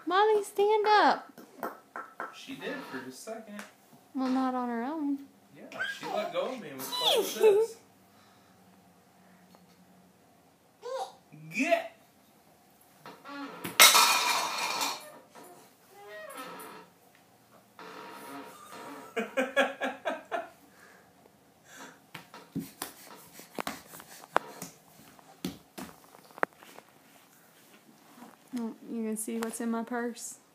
Molly, stand up. She did for just a second. Well, not on her own. Yeah, she let go of me and was playing with this. Get! Oh, you gonna see what's in my purse?